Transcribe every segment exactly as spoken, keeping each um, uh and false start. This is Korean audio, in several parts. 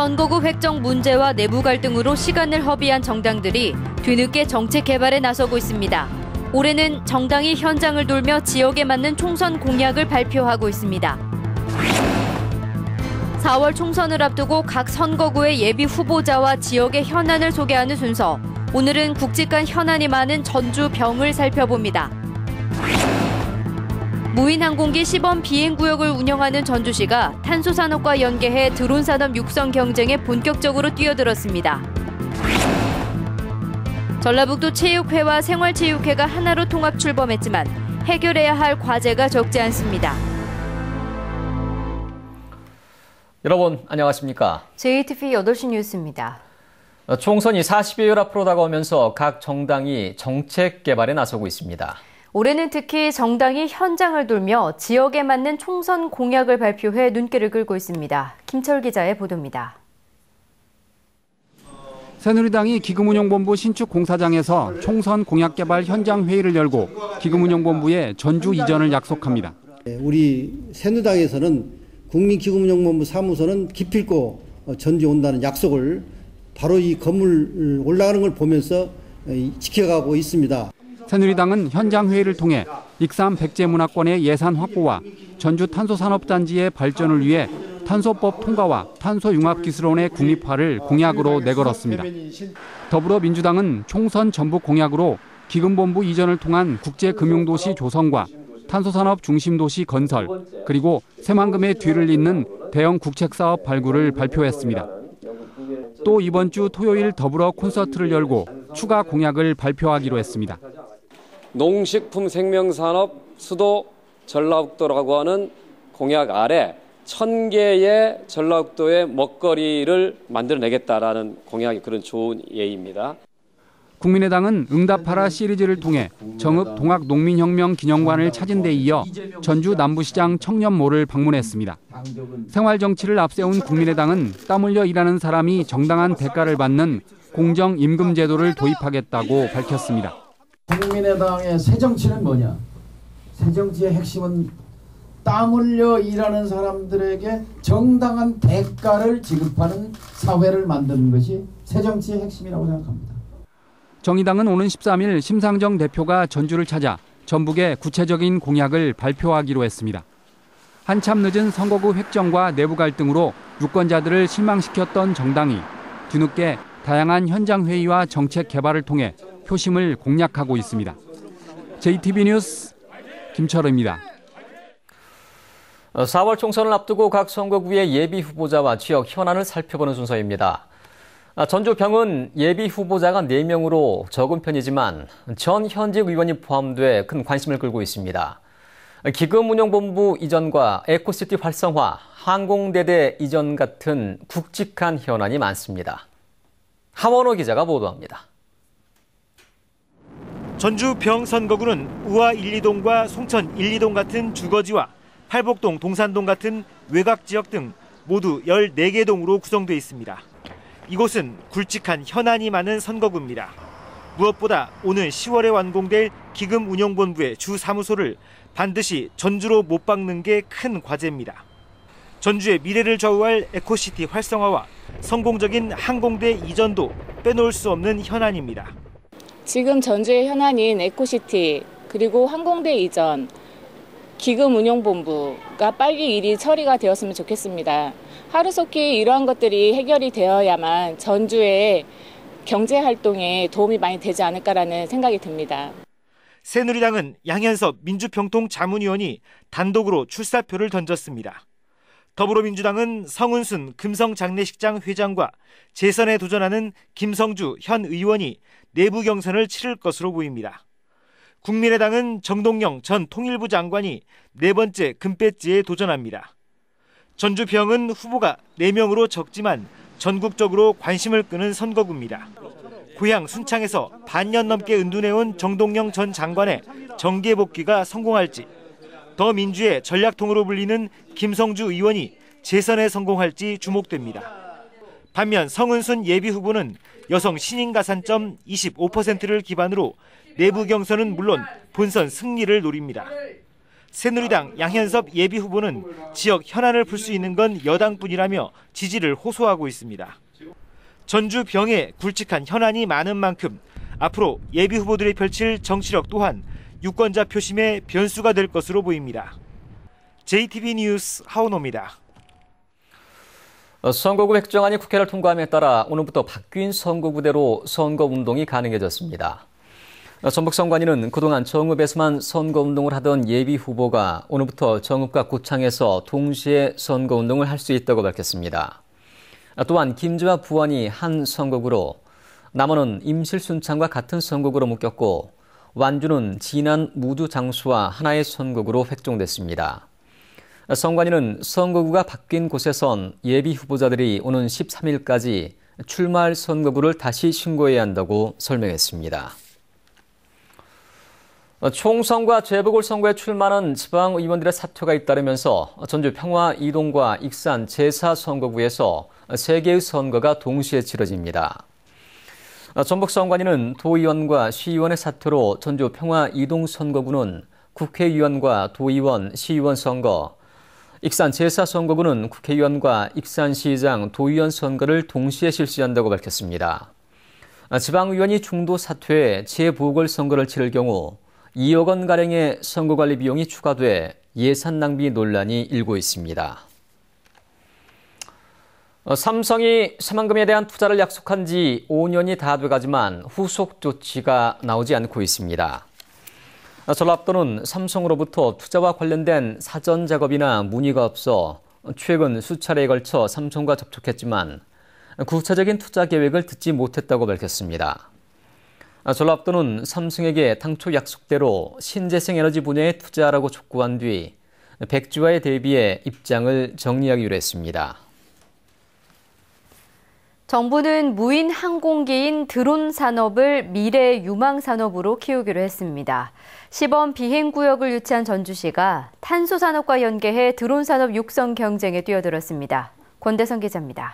선거구 획정 문제와 내부 갈등으로 시간을 허비한 정당들이 뒤늦게 정책 개발에 나서고 있습니다. 올해는 정당이 현장을 돌며 지역에 맞는 총선 공약을 발표하고 있습니다. 사월 총선을 앞두고 각 선거구의 예비 후보자와 지역의 현안을 소개하는 순서. 오늘은 굵직한 현안이 많은 전주 병을 살펴봅니다. 무인 항공기 시범 비행구역을 운영하는 전주시가 탄소산업과 연계해 드론산업 육성 경쟁에 본격적으로 뛰어들었습니다. 전라북도 체육회와 생활체육회가 하나로 통합 출범했지만 해결해야 할 과제가 적지 않습니다. 여러분 안녕하십니까? 제이티비 여덟 시 뉴스입니다. 총선이 사십여일 앞으로 다가오면서 각 정당이 정책 개발에 나서고 있습니다. 올해는 특히 정당이 현장을 돌며 지역에 맞는 총선 공약을 발표해 눈길을 끌고 있습니다. 김철 기자의 보도입니다. 새누리당이 기금운용본부 신축 공사장에서 총선 공약 개발 현장 회의를 열고 기금운용본부의 전주 이전을 약속합니다. 우리 새누리당에서는 국민기금운용본부 사무소는 기필코 전주에 온다는 약속을 바로 이 건물 올라가는 걸 보면서 지켜가고 있습니다. 새누리당은 현장 회의를 통해 익산 백제문화권의 예산 확보와 전주 탄소산업단지의 발전을 위해 탄소법 통과와 탄소융합기술원의 국립화를 공약으로 내걸었습니다. 더불어민주당은 총선 전북 공약으로 기금본부 이전을 통한 국제금융도시 조성과 탄소산업 중심도시 건설, 그리고 새만금의 뒤를 잇는 대형 국책사업 발굴을 발표했습니다. 또 이번 주 토요일 더불어 콘서트를 열고 추가 공약을 발표하기로 했습니다. 농식품 생명산업 수도 전라북도라고 하는 공약 아래 천 개의 전라북도의 먹거리를 만들어내겠다라는 공약이 그런 좋은 예입니다. 국민의당은 응답하라 시리즈를 통해 정읍 동학농민혁명 기념관을 찾은 데 이어 전주 남부시장 청년몰을 방문했습니다. 생활정치를 앞세운 국민의당은 땀 흘려 일하는 사람이 정당한 대가를 받는 공정임금제도를 도입하겠다고 밝혔습니다. 국민의당의 새정치는 뭐냐? 새정치의 핵심은 땀 흘려 일하는 사람들에게 정당한 대가를 지급하는 사회를 만드는 것이 새정치의 핵심이라고 생각합니다. 정의당은 오는 십삼일 심상정 대표가 전주를 찾아 전북의 구체적인 공약을 발표하기로 했습니다. 한참 늦은 선거구 획정과 내부 갈등으로 유권자들을 실망시켰던 정당이 뒤늦게 다양한 현장 회의와 정책 개발을 통해 표심을 공략하고 있습니다. 제이티비 뉴스 김철우입니다. 사월 총선을 앞두고 각 선거구의 예비 후보자와 지역 현안을 살펴보는 순서입니다. 전주병은 예비 후보자가 네 명으로 적은 편이지만 전 현직 의원이 포함돼 큰 관심을 끌고 있습니다. 기금운용본부 이전과 에코시티 활성화, 항공대대 이전 같은 굵직한 현안이 많습니다. 하원호 기자가 보도합니다. 전주병 선거구는 우화 일, 이동과 송천 일, 이동 같은 주거지와 팔복동, 동산동 같은 외곽 지역 등 모두 열네 개 동으로 구성되어 있습니다. 이곳은 굵직한 현안이 많은 선거구입니다. 무엇보다 오는 시월에 완공될 기금운용본부의 주 사무소를 반드시 전주로 못 박는 게 큰 과제입니다. 전주의 미래를 좌우할 에코시티 활성화와 성공적인 항공대 이전도 빼놓을 수 없는 현안입니다. 지금 전주의 현안인 에코시티, 그리고 항공대 이전, 기금운용본부가 빨리 일이 처리가 되었으면 좋겠습니다. 하루속히 이러한 것들이 해결이 되어야만 전주의 경제활동에 도움이 많이 되지 않을까라는 생각이 듭니다. 새누리당은 양현섭 민주평통 자문위원이 단독으로 출사표를 던졌습니다. 더불어민주당은 성은순 금성장례식장 회장과 재선에 도전하는 김성주 현 의원이 내부 경선을 치를 것으로 보입니다. 국민의당은 정동영 전 통일부 장관이 네 번째 금배지에 도전합니다. 전주병은 후보가 네 명으로 적지만 전국적으로 관심을 끄는 선거구입니다. 고향 순창에서 반년 넘게 은둔해온 정동영 전 장관의 정계 복귀가 성공할지, 더민주의 전략통으로 불리는 김성주 의원이 재선에 성공할지 주목됩니다. 반면 성은순 예비후보는 여성 신인 가산점 이십오 퍼센트를 기반으로 내부 경선은 물론 본선 승리를 노립니다. 새누리당 양현섭 예비후보는 지역 현안을 풀 수 있는 건 여당뿐이라며 지지를 호소하고 있습니다. 전주 병에 굵직한 현안이 많은 만큼 앞으로 예비후보들이 펼칠 정치력 또한 유권자 표심의 변수가 될 것으로 보입니다. 제이티비 뉴스 하은호입니다. 선거구 획정안이 국회를 통과함에 따라 오늘부터 바뀐 선거구대로 선거운동이 가능해졌습니다. 전북선관위는 그동안 정읍에서만 선거운동을 하던 예비후보가 오늘부터 정읍과 구창에서 동시에 선거운동을 할 수 있다고 밝혔습니다. 또한 김제와 부안이 한 선거구로, 남원은 임실순창과 같은 선거구로 묶였고 완주는 진안 무주장수와 하나의 선거구로 획정됐습니다. 선관위는 선거구가 바뀐 곳에선 예비후보자들이 오는 십삼 일까지 출마할 선거구를 다시 신고해야 한다고 설명했습니다. 총선과 재보궐선거에 출마하는 지방의원들의 사퇴가 잇따르면서 전주 평화 이동과 익산 제사 선거구에서 세 개의 선거가 동시에 치러집니다. 전북선관위는 도의원과 시의원의 사퇴로 전주 평화 이동 선거구는 국회의원과 도의원, 시의원 선거, 익산 제사 선거구는 국회의원과 익산시장, 도의원 선거를 동시에 실시한다고 밝혔습니다. 지방의원이 중도 사퇴해 재보궐선거를 치를 경우 이억 원가량의 선거관리 비용이 추가돼 예산 낭비 논란이 일고 있습니다. 삼성이 새만금에 대한 투자를 약속한 지 오 년이 다 돼가지만 후속 조치가 나오지 않고 있습니다. 전라북도는 삼성으로부터 투자와 관련된 사전 작업이나 문의가 없어 최근 수차례에 걸쳐 삼성과 접촉했지만 구체적인 투자 계획을 듣지 못했다고 밝혔습니다. 전라북도는 삼성에게 당초 약속대로 신재생 에너지 분야에 투자하라고 촉구한 뒤 백지화에 대비해 입장을 정리하기로 했습니다. 정부는 무인 항공기인 드론 산업을 미래 유망 산업으로 키우기로 했습니다. 시범 비행구역을 유치한 전주시가 탄소 산업과 연계해 드론 산업 육성 경쟁에 뛰어들었습니다. 권대성 기자입니다.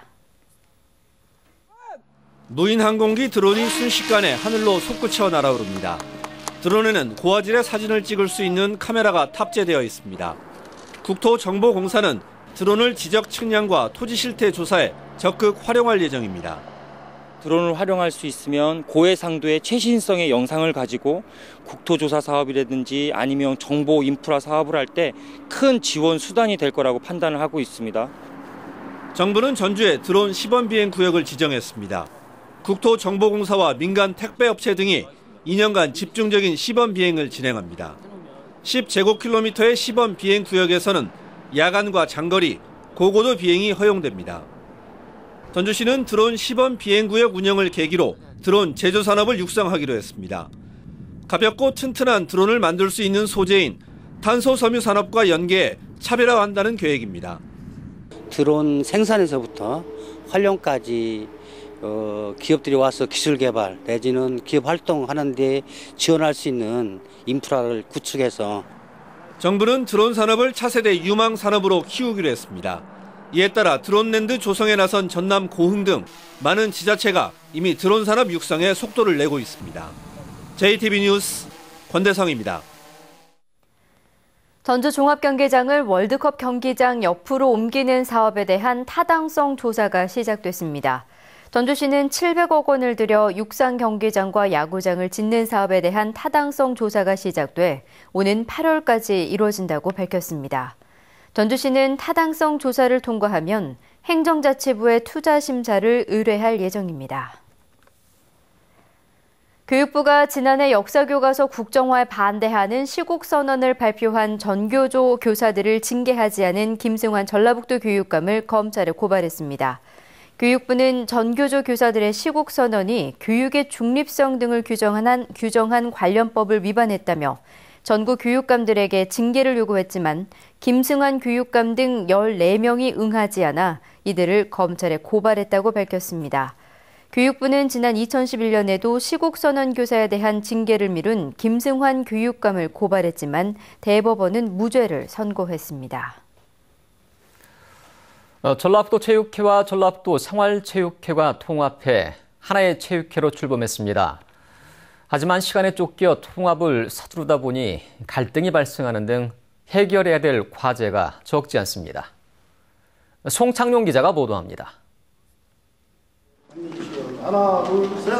무인 항공기 드론이 순식간에 하늘로 솟구쳐 날아오릅니다. 드론에는 고화질의 사진을 찍을 수 있는 카메라가 탑재되어 있습니다. 국토정보공사는 드론을 지적 측량과 토지 실태 조사에 적극 활용할 예정입니다. 드론을 활용할 수 있으면 고해상도의 최신성의 영상을 가지고 국토조사 사업이라든지 아니면 정보 인프라 사업을 할 때 큰 지원 수단이 될 거라고 판단을 하고 있습니다. 정부는 전주에 드론 시범 비행 구역을 지정했습니다. 국토정보공사와 민간 택배업체 등이 이 년간 집중적인 시범 비행을 진행합니다. 십 제곱킬로미터의 시범 비행 구역에서는 야간과 장거리, 고고도 비행이 허용됩니다. 전주시는 드론 시범 비행구역 운영을 계기로 드론 제조 산업을 육성하기로 했습니다. 가볍고 튼튼한 드론을 만들 수 있는 소재인 탄소 섬유 산업과 연계해 차별화한다는 계획입니다. 드론 생산에서부터 활용까지 어, 기업들이 와서 기술 개발 내지는 기업 활동하는 데 지원할 수 있는 인프라를 구축해서 정부는 드론 산업을 차세대 유망 산업으로 키우기로 했습니다. 이에 따라 드론랜드 조성에 나선 전남 고흥 등 많은 지자체가 이미 드론 산업 육성에 속도를 내고 있습니다. 제이티비 뉴스 권대성입니다. 전주 종합경기장을 월드컵 경기장 옆으로 옮기는 사업에 대한 타당성 조사가 시작됐습니다. 전주시는 칠백억 원을 들여 육상 경기장과 야구장을 짓는 사업에 대한 타당성 조사가 시작돼 오는 팔월까지 이루어진다고 밝혔습니다. 전주시는 타당성 조사를 통과하면 행정자치부에 투자 심사를 의뢰할 예정입니다. 교육부가 지난해 역사교과서 국정화에 반대하는 시국선언을 발표한 전교조 교사들을 징계하지 않은 김승환 전라북도 교육감을 검찰에 고발했습니다. 교육부는 전교조 교사들의 시국선언이 교육의 중립성 등을 규정한, 규정한 관련법을 위반했다며 전국 교육감들에게 징계를 요구했지만 김승환 교육감 등 열네 명이 응하지 않아 이들을 검찰에 고발했다고 밝혔습니다. 교육부는 지난 이천십일 년에도 시국선언 교사에 대한 징계를 미룬 김승환 교육감을 고발했지만 대법원은 무죄를 선고했습니다. 어, 전라북도 체육회와 전라북도 생활체육회가 통합해 하나의 체육회로 출범했습니다. 하지만 시간에 쫓겨 통합을 서두르다 보니 갈등이 발생하는 등 해결해야 될 과제가 적지 않습니다. 송창용 기자가 보도합니다. 하나, 둘, 셋.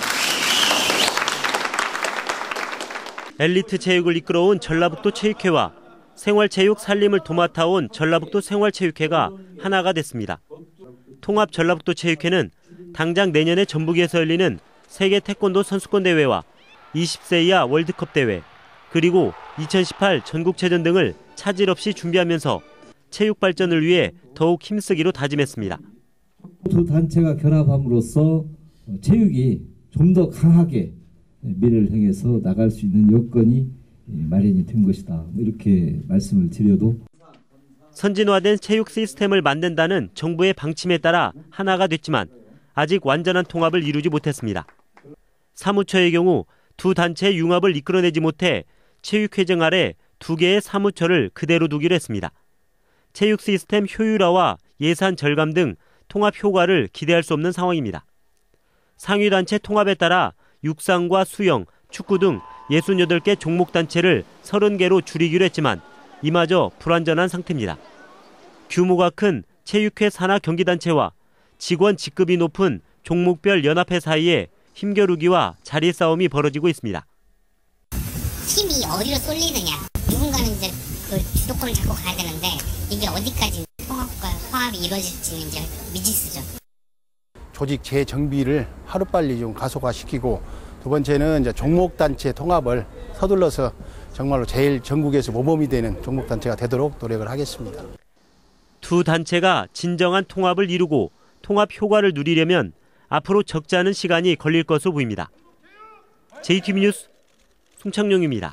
엘리트 체육을 이끌어온 전라북도 체육회와 생활체육 살림을 도맡아온 전라북도 생활체육회가 하나가 됐습니다. 통합 전라북도 체육회는 당장 내년에 전북에서 열리는 세계 태권도 선수권 대회와 이십 세 이하 월드컵 대회, 그리고 이천십팔 전국체전 등을 차질 없이 준비하면서 체육 발전을 위해 더욱 힘쓰기로 다짐했습니다. 두 단체가 결합함으로써 체육이 좀 더 강하게 미래를 향해서 나갈 수 있는 여건이 마련이 된 것이다. 이렇게 말씀을 드려도 선진화된 체육 시스템을 만든다는 정부의 방침에 따라 하나가 됐지만 아직 완전한 통합을 이루지 못했습니다. 사무처의 경우 두 단체의 융합을 이끌어내지 못해 체육회정 아래 두 개의 사무처를 그대로 두기로 했습니다. 체육 시스템 효율화와 예산 절감 등 통합 효과를 기대할 수 없는 상황입니다. 상위단체 통합에 따라 육상과 수영, 축구 등 육십팔 개 종목단체를 서른 개로 줄이기로 했지만 이마저 불완전한 상태입니다. 규모가 큰 체육회 산하 경기단체와 직원 직급이 높은 종목별 연합회 사이에 힘겨루기와 자리 싸움이 벌어지고 있습니다. 힘이 어디로 쏠리느냐. 누군가는 이제 그 주도권을 잡고 가야 되는데 이게 어디까지 통합과 화합이 이루어질지는 이제 미지수죠. 조직 재정비를 하루빨리 좀 가속화시키고, 두 번째는 이제 종목단체 통합을 서둘러서 정말로 제일 전국에서 모범이 되는 종목단체가 되도록 노력을 하겠습니다. 두 단체가 진정한 통합을 이루고 통합 효과를 누리려면 앞으로 적지 않은 시간이 걸릴 것으로 보입니다. 제이티비 뉴스 송창용입니다.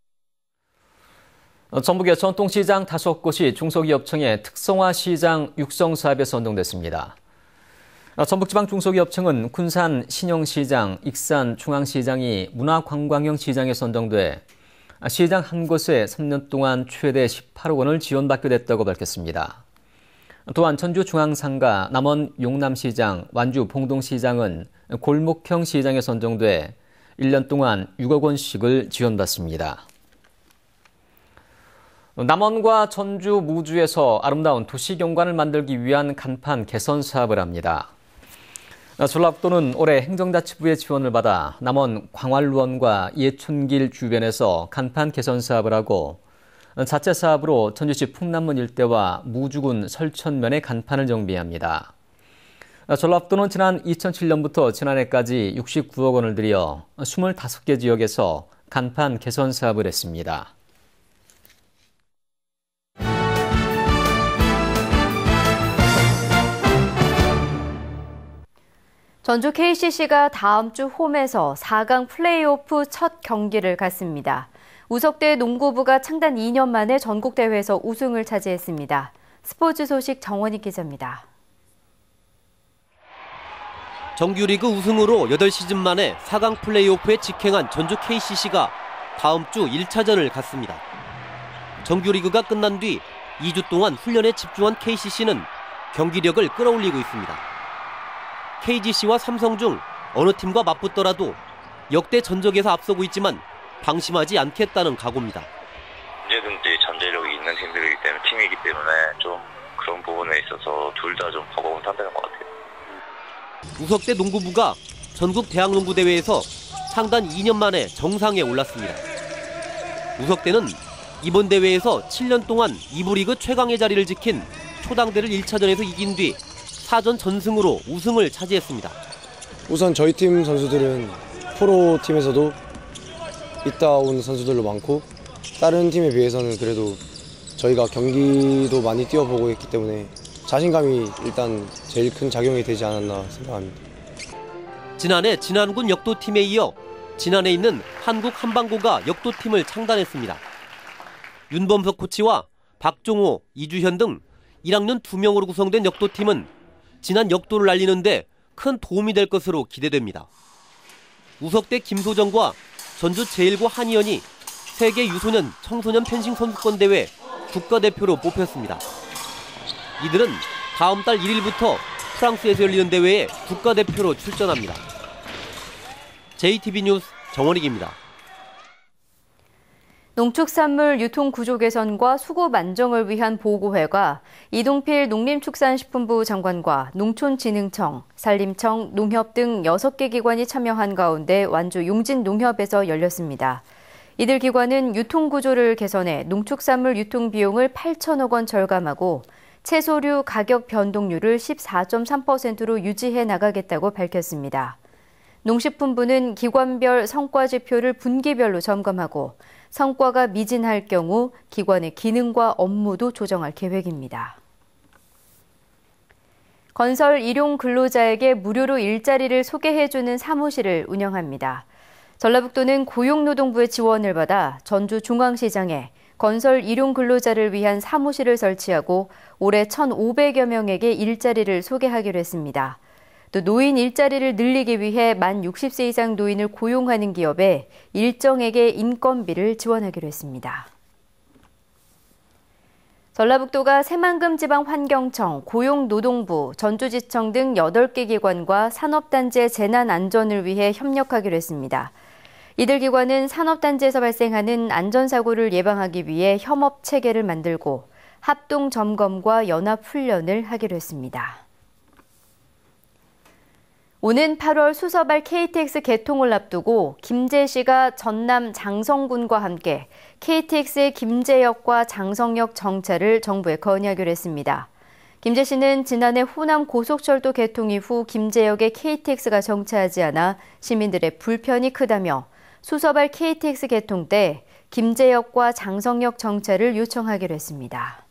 전북의 전통시장 다섯 곳이 중소기업청의 특성화시장 육성 사업에 선정됐습니다. 전북지방 중소기업청은 군산 신영시장, 익산 중앙시장이 문화관광형 시장에 선정돼 시장 한 곳에 삼 년 동안 최대 십팔억 원을 지원받게 됐다고 밝혔습니다. 또한 전주 중앙상가, 남원 용남시장, 완주 봉동시장은 골목형 시장에 선정돼 일 년 동안 육억 원씩을 지원받습니다. 남원과 전주, 무주에서 아름다운 도시경관을 만들기 위한 간판 개선 사업을 합니다. 전라북도는 올해 행정자치부의 지원을 받아 남원 광활루원과 예촌길 주변에서 간판 개선 사업을 하고, 자체 사업으로 전주시 풍남문 일대와 무주군 설천면의 간판을 정비합니다. 전라북도는 지난 이천칠 년부터 지난해까지 육십구억 원을 들여 이십오 개 지역에서 간판 개선 사업을 했습니다. 전주 케이씨씨가 다음 주 홈에서 사 강 플레이오프 첫 경기를 갖습니다. 우석대 농구부가 창단 이 년 만에 전국대회에서 우승을 차지했습니다. 스포츠 소식 정원희 기자입니다. 정규리그 우승으로 여덟 시즌 만에 사 강 플레이오프에 직행한 전주 케이씨씨가 다음 주 일 차전을 갖습니다. 정규리그가 끝난 뒤 이 주 동안 훈련에 집중한 케이씨씨는 경기력을 끌어올리고 있습니다. 케이지씨와 삼성 중 어느 팀과 맞붙더라도 역대 전적에서 앞서고 있지만 방심하지 않겠다는 각오입니다. 언제든지 잠재력이 있는 팀들이기 때문에 팀이기 때문에 좀 그런 부분에 있어서 둘 다 좀 버거운 상태인 것 같아요. 우석대 농구부가 전국 대학농구대회에서 창단 이 년 만에 정상에 올랐습니다. 우석대는 이번 대회에서 칠 년 동안 이 부 리그 최강의 자리를 지킨 초당대를 일 차전에서 이긴 뒤 사전 전승으로 우승을 차지했습니다. 우선 저희 팀 선수들은 프로팀에서도 있다 온 선수들도 많고, 다른 팀에 비해서는 그래도 저희가 경기도 많이 뛰어보고 있기 때문에 자신감이 일단 제일 큰 작용이 되지 않았나 생각합니다. 지난해 진안군 역도팀에 이어 진안에 있는 한국 한방고가 역도팀을 창단했습니다. 윤범석 코치와 박종호, 이주현 등 일 학년 두 명으로 구성된 역도팀은 지난 역도를 알리는데 큰 도움이 될 것으로 기대됩니다. 우석대 김소정과 전주 제일고 한희연이 세계 유소년 청소년 펜싱 선수권 대회 국가대표로 뽑혔습니다. 이들은 다음 달 일 일부터 프랑스에서 열리는 대회에 국가대표로 출전합니다. 제이티비 뉴스 정원익입니다. 농축산물 유통 구조 개선과 수급 안정을 위한 보고회가 이동필 농림축산식품부 장관과 농촌진흥청, 산림청, 농협 등 여섯 개 기관이 참여한 가운데 완주 용진농협에서 열렸습니다. 이들 기관은 유통 구조를 개선해 농축산물 유통 비용을 팔천억 원 절감하고 채소류 가격 변동률을 십사 점 삼 퍼센트로 유지해 나가겠다고 밝혔습니다. 농식품부는 기관별 성과 지표를 분기별로 점검하고 성과가 미진할 경우 기관의 기능과 업무도 조정할 계획입니다. 건설 일용 근로자에게 무료로 일자리를 소개해주는 사무실을 운영합니다. 전라북도는 고용노동부의 지원을 받아 전주중앙시장에 건설 일용 근로자를 위한 사무실을 설치하고 올해 천오백여 명에게 일자리를 소개하기로 했습니다. 또 노인 일자리를 늘리기 위해 만 육십 세 이상 노인을 고용하는 기업에 일정에게 인건비를 지원하기로 했습니다. 전라북도가 새만금지방환경청, 고용노동부, 전주지청 등 여덟 개 기관과 산업단지의 재난안전을 위해 협력하기로 했습니다. 이들 기관은 산업단지에서 발생하는 안전사고를 예방하기 위해 협업체계를 만들고 합동점검과 연합훈련을 하기로 했습니다. 오는 팔월 수서발 케이티엑스 개통을 앞두고 김제시가 전남 장성군과 함께 케이티엑스의 김제역과 장성역 정차를 정부에 건의하기로 했습니다. 김제시는 지난해 호남 고속철도 개통 이후 김제역에 케이티엑스가 정차하지 않아 시민들의 불편이 크다며 수서발 케이티엑스 개통 때 김제역과 장성역 정차를 요청하기로 했습니다.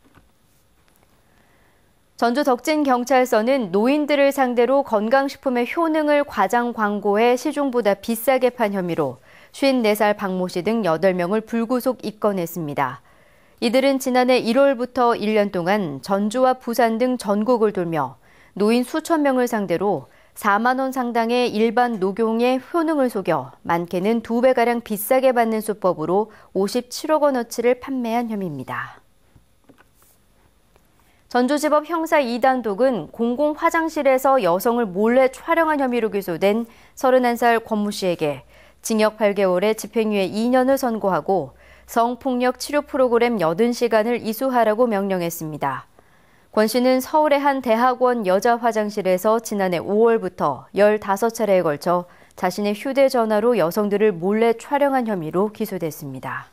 전주 덕진경찰서는 노인들을 상대로 건강식품의 효능을 과장 광고해 시중보다 비싸게 판 혐의로 쉰네 살 박모 씨 등 여덟 명을 불구속 입건했습니다. 이들은 지난해 일월부터 일 년 동안 전주와 부산 등 전국을 돌며 노인 수천 명을 상대로 사만 원 상당의 일반 녹용의 효능을 속여 많게는 두 배가량 비싸게 받는 수법으로 오십칠억 원어치를 판매한 혐의입니다. 전주지법 형사 이 단독은 공공화장실에서 여성을 몰래 촬영한 혐의로 기소된 서른한 살 권모 씨에게 징역 팔 개월에 집행유예 이 년을 선고하고 성폭력 치료 프로그램 팔십 시간을 이수하라고 명령했습니다. 권 씨는 서울의 한 대학원 여자 화장실에서 지난해 오월부터 열다섯 차례에 걸쳐 자신의 휴대전화로 여성들을 몰래 촬영한 혐의로 기소됐습니다.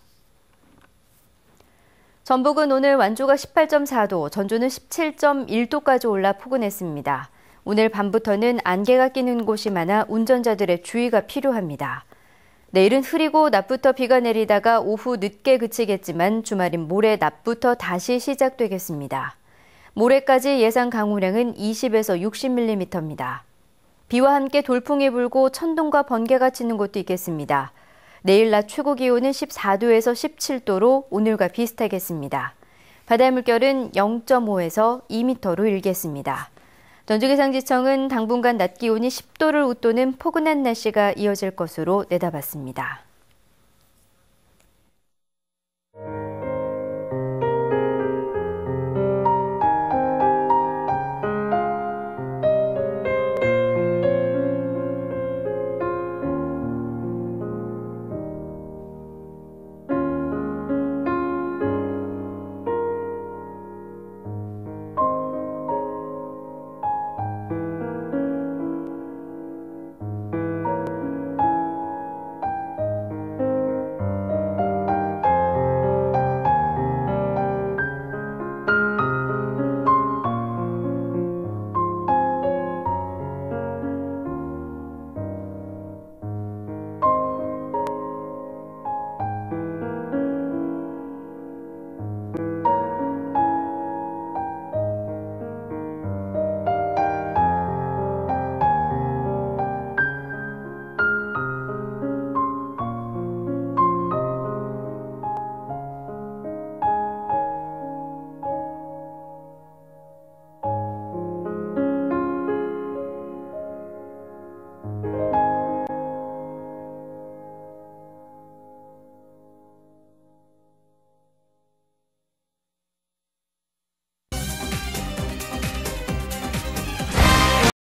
전북은 오늘 완주가 십팔 점 사 도, 전주는 십칠 점 일 도까지 올라 포근했습니다. 오늘 밤부터는 안개가 끼는 곳이 많아 운전자들의 주의가 필요합니다. 내일은 흐리고 낮부터 비가 내리다가 오후 늦게 그치겠지만 주말인 모레 낮부터 다시 시작되겠습니다. 모레까지 예상 강우량은 이십에서 육십 밀리미터입니다. 비와 함께 돌풍이 불고 천둥과 번개가 치는 곳도 있겠습니다. 내일 낮 최고 기온은 십사 도에서 십칠 도로 오늘과 비슷하겠습니다. 바다 물결은 영 점 오에서 이 미터로 일겠습니다. 전주기상지청은 당분간 낮 기온이 십 도를 웃도는 포근한 날씨가 이어질 것으로 내다봤습니다.